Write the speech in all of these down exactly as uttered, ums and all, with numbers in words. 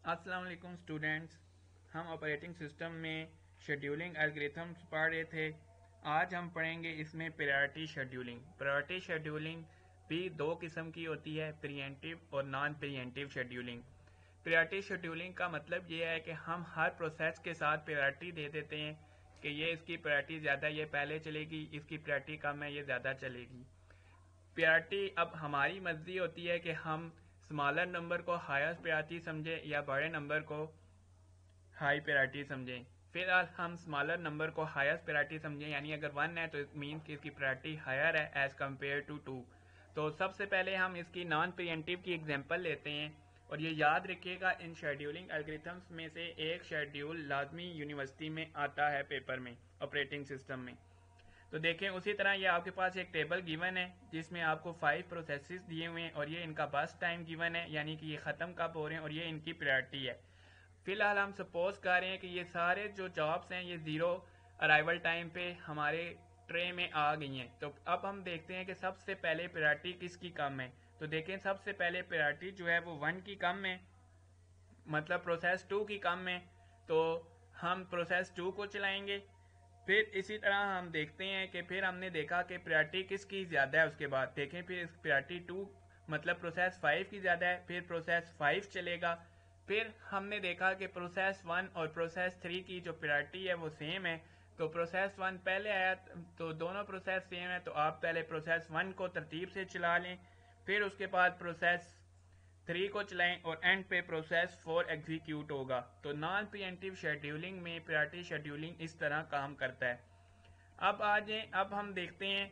السلام علیکم اسٹوڈینٹس، ہم آپریٹنگ سسٹم میں شیڈیولنگ الگوریتھمز پڑھ رہے تھے۔ آج ہم پڑھیں گے اس میں پریارٹی شیڈیولنگ۔ پریارٹی شیڈیولنگ بھی دو قسم کی ہوتی ہے، پری ایمپٹیو اور non preemptive scheduling. Priority scheduling کا مطلب یہ ہے کہ ہم ہر پروسیس کے ساتھ پریارٹی دے دیتے ہیں کہ یہ اس کی پریارٹی زیادہ یہ پہلے چلے گی، اس کی پریارٹی کم ہے یہ زیادہ چلے گی۔ پریارٹی اب ہماری مرضی ہوتی ہے کہ ہم اسمالر نمبر کو ہائر پریارٹی سمجھیں یا بڑے نمبر کو ہائی پریارٹی سمجھیں۔ فی الحال ہم اسمالر نمبر کو ہائر پریارٹی سمجھیں، یعنی اگر ون ہے تو اٹ مینس کہ اس کی پریارٹی ہائر ہے ایز کمپیئر ٹو ٹو۔ تو سب سے پہلے ہم اس کی نان پری ایمپٹیو کی ایگزامپل لیتے ہیں، اور یہ یاد رکھیے گا ان شیڈیولنگ الگوریتھمز میں سے ایک شیڈیول لازمی یونیورسٹی میں آتا ہے پیپر میں آپریٹنگ سسٹم میں۔ تو دیکھیں اسی طرح یہ آپ کے پاس ایک ٹیبل گیون ہے جس میں آپ کو فائیو پروسیسز دیے ہوئے ہیں، اور یہ ان کا بس ٹائم گیون ہے، یعنی کہ یہ ختم کب ہو رہے ہیں، اور یہ ان کی پریارٹی ہے۔ فی الحال ہم سپوز کر رہے ہیں کہ یہ سارے جو جابس ہیں یہ زیرو ارائیول ٹائم پہ ہمارے ٹرے میں آ گئی ہیں۔ تو اب ہم دیکھتے ہیں کہ سب سے پہلے پریارٹی کس کی کم ہے۔ تو دیکھیں سب سے پہلے پریارٹی جو ہے وہ ون کی کم ہے، مطلب پروسیس ٹو کی کم ہے، تو ہم پروسیس ٹو کو چلائیں گے۔ پھر اسی طرح ہم دیکھتے ہیں کہ پھر ہم نے دیکھا کہ پریارٹی کس کی زیادہ ہے، اس کے بعد دیکھیں پھر اس پریارٹی ٹو مطلب پروسیس فائیو کی زیادہ ہے، پھر پروسیس فائیو چلے گا۔ پھر ہم نے دیکھا کہ پروسیس ون اور پروسیس تھری کی جو پریارٹی ہے وہ سیم ہے، تو پروسیس ون پہلے آیا تو دونوں پروسیس سیم ہے، تو آپ پہلے پروسیس ون کو ترتیب سے چلا لیں، پھر اس کے بعد پروسیس تھری کو چلائیں، اور اینڈ پہ پروسیس فور ایگزیکیوٹ ہوگا۔ تو نان پری ایمپٹیو شیڈیولنگ میں پریارٹی شیڈیولنگ اس طرح کام کرتا ہے۔ اب آ جائیں، اب ہم دیکھتے ہیں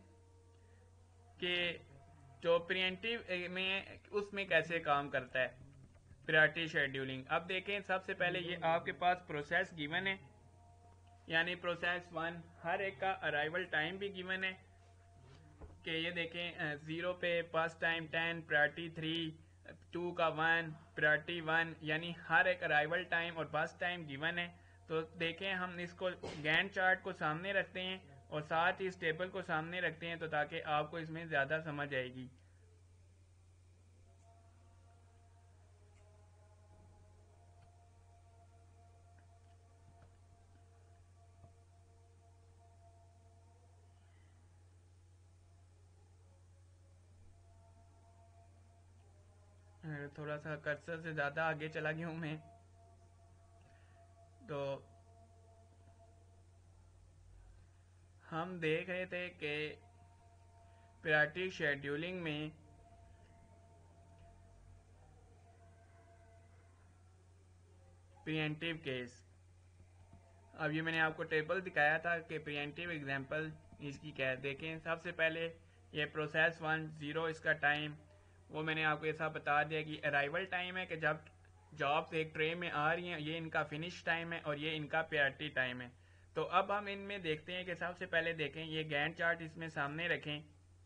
کہ جو پری ایمپٹیو میں اس میں کیسے کام کرتا ہے پریارٹی شیڈیولنگ۔ اب دیکھیں سب سے پہلے یہ آپ کے پاس پروسیس گیون ہے، یعنی پروسیس ون ہر ایک کا ارائیول ٹائم بھی گیون ہے کہ یہ دیکھیں زیرو پہ pass time ten, priority three, two کا ون، پریارٹی ون، یعنی ہر ایک ارائیول ٹائم اور بس ٹائم گیون ہے۔ تو دیکھیں ہم اس کو گینٹ چارٹ کو سامنے رکھتے ہیں اور ساتھ ہی اس ٹیبل کو سامنے رکھتے ہیں، تو تاکہ آپ کو اس میں زیادہ سمجھ آئے گی۔ تھوڑا سا کرسر سے زیادہ آگے چلا گیا ہوں میں، تو ہم دیکھ رہے تھے کہ پریارٹی شیڈیولنگ میں پری ایمپٹیو کیس، اب یہ میں نے آپ کو ٹیبل دکھایا تھا کہ پری ایمپٹیو ایگزامپل اس کی کیا ہے۔ دیکھیں سب سے پہلے یہ پروسیس ون زیرو اس کا ٹائم، وہ میں نے آپ کو ایسا بتا دیا کہ ارائیول ٹائم ہے کہ جب جابس ایک ٹرے میں آ رہی ہیں، یہ ان کا فنش ٹائم ہے اور یہ ان کا پریارٹی ٹائم ہے۔ تو اب ہم ان میں دیکھتے ہیں کہ سب سے پہلے دیکھیں یہ گینٹ چارٹ اس میں سامنے رکھیں،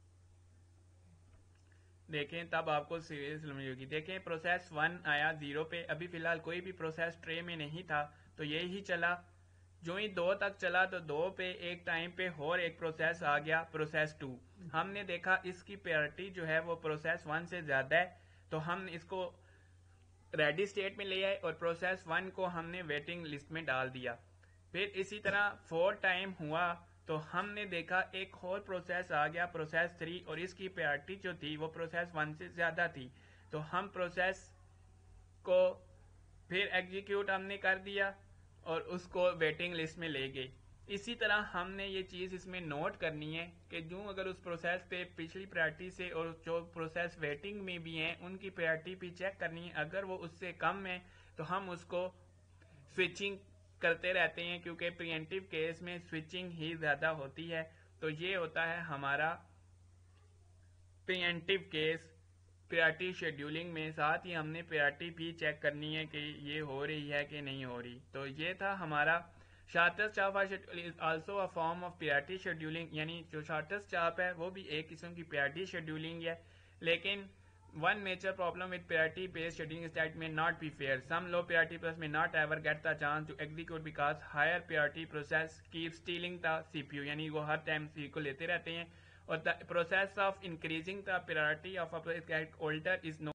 دیکھیں تب آپ کو سیریز سمجھ ہوگی۔ دیکھیں پروسیس ون آیا زیرو پہ، ابھی فی الحال کوئی بھی پروسیس ٹرے میں نہیں تھا، تو یہی چلا، جو ہی دو تک چلا تو دو پہ ایک ٹائم پہ اور ایک پروسیس آ گیا پروسیس ٹو۔ ہم نے دیکھا اس کی پریارٹی جو ہے وہ پروسیس ون سے زیادہ ہے، تو ہم اس کو ریڈی سٹیٹ میں لے آئے اور پروسیس ون کو ہم نے ویٹنگ لسٹ میں ڈال دیا۔ پھر اسی طرح فور ٹائم ہوا تو ہم نے دیکھا ایک اور پروسیس آ گیا پروسیس تھری، اور اس کی پریارٹی جو تھی وہ پروسیس ون سے زیادہ تھی، تو ہم پروسیس کو پھر ایگزیکیوٹ ہم نے کر دیا اور اس کو ویٹنگ لسٹ میں لے گئے۔ اسی طرح ہم نے یہ چیز اس میں نوٹ کرنی ہے کہ جو اگر اس پروسیس پہ پچھلی پریارٹی سے اور جو پروسیس ویٹنگ میں بھی ہیں ان کی پریارٹی بھی چیک کرنی ہے، اگر وہ اس سے کم ہے تو ہم اس کو سوئچنگ کرتے رہتے ہیں، کیونکہ پری ایمپٹیو کیس میں سوئچنگ ہی زیادہ ہوتی ہے۔ تو یہ ہوتا ہے ہمارا preemptive case priority scheduling میں، ساتھ ہی ہم نے پریارٹی بھی چیک کرنی ہے کہ یہ ہو رہی ہے کہ نہیں ہو رہی۔ تو یہ تھا ہمارا shortest job schedule is also a form of priority scheduling, یعنی جو شارٹسٹ چاپ ہے وہ بھی ایک قسم کی پریارٹی شیڈیولنگ ہے، لیکن one major problem with priority based scheduling is that it may not be fair. Some low priority process may not ever get the chance to execute because higher priority process keeps stealing the C P U, یعنی وہ ہر time سی کو لیتے رہتے ہیں، اور the process of increasing the priority of a process get older is known